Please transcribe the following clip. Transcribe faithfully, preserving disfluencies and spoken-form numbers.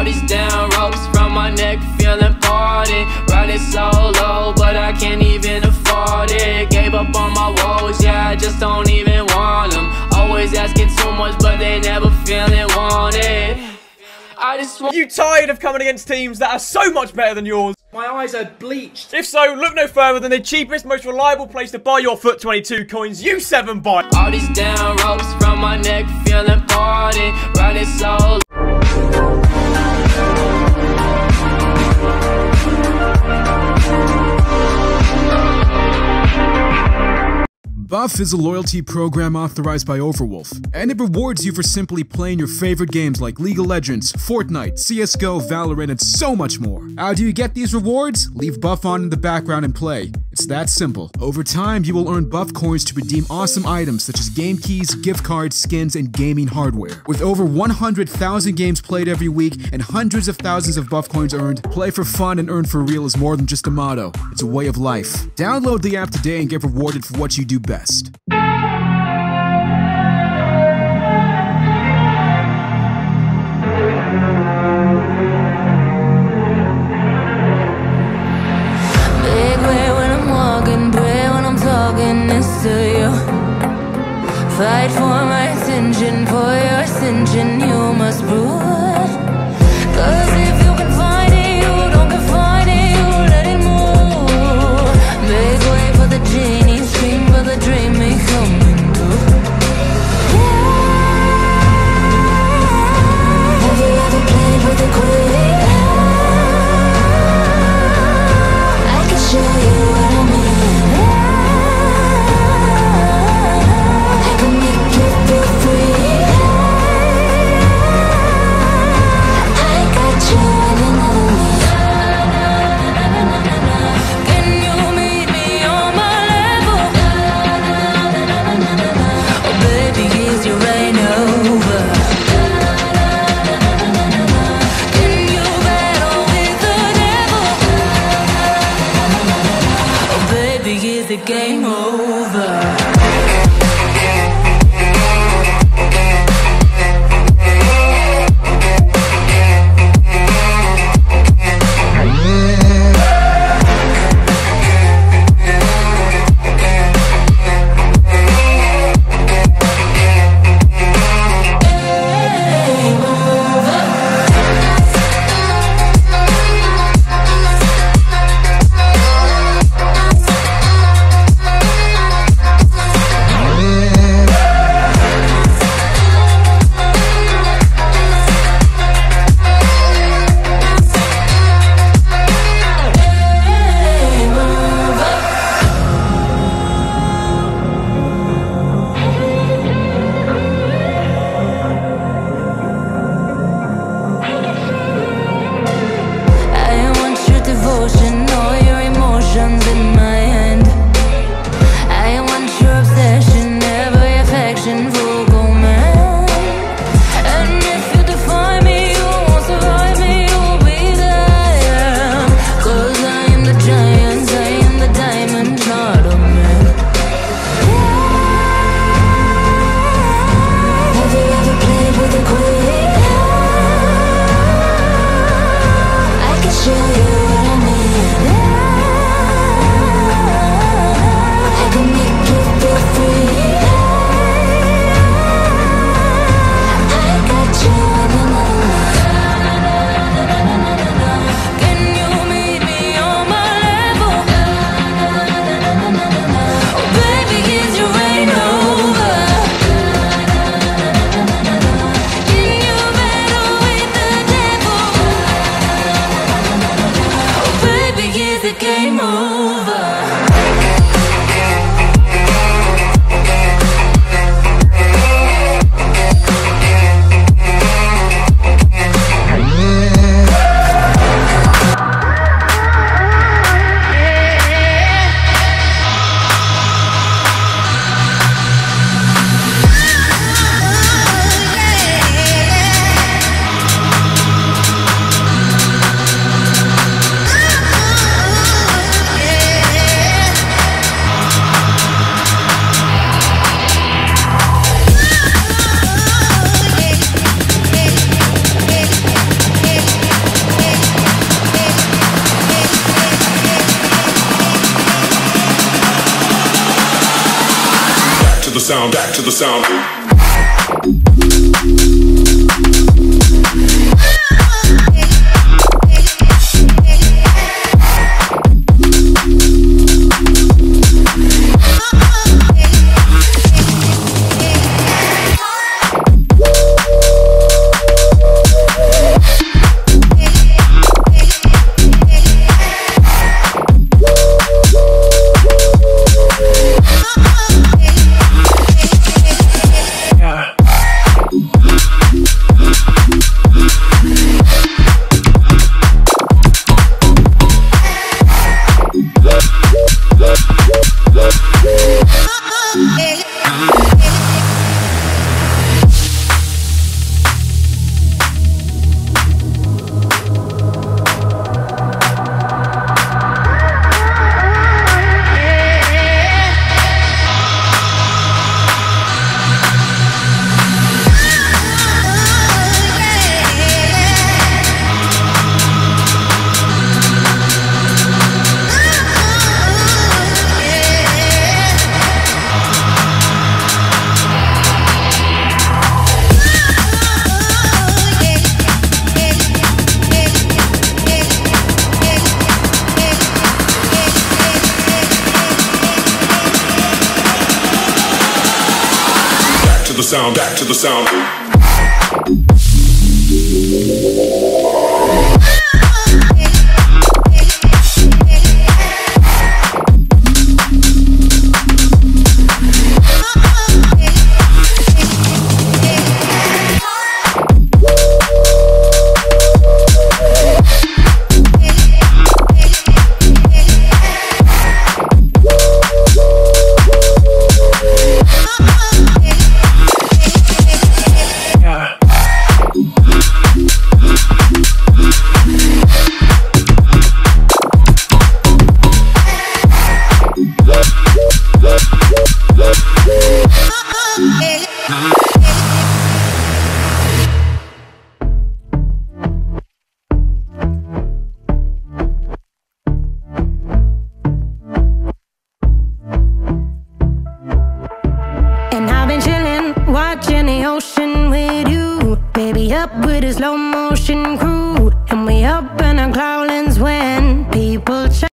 these damn ropes from my neck, feeling parted. Riding solo, but I can't even afford it. Gave up on my woes, yeah, I just don't even want them. Always asking too much, but they never feeling wanted. I just want— You tired of coming against teams that are so much better than yours? My eyes are bleached. If so, look no further than the cheapest, most reliable place to buy your Foot twenty-two coins, U seven Buy. all these damn ropes from my neck, feeling parted. Riding solo. Buff is a loyalty program authorized by Overwolf, and it rewards you for simply playing your favorite games like League of Legends, Fortnite, C S G O, Valorant, and so much more. How do you get these rewards? Leave Buff on in the background and play. It's that simple. Over time, you will earn Buff coins to redeem awesome items such as game keys, gift cards, skins, and gaming hardware. With over one hundred thousand games played every week and hundreds of thousands of Buff coins earned, play for fun and earn for real is more than just a motto. It's a way of life. Download the app today and get rewarded for what you do best. Fight for my attention, for your ascension, you must rule. Cause if you can find it, you don't confine it, you let it move. Make way for the genie, scream for the dream, me coming through. Yeah. Have you ever played with a queen? I can show you what I mean. Game over. sound, back to the sound. The sound, back to the sound. Watching the ocean with you, baby, up with a slow motion crew, and we up in our growlings when people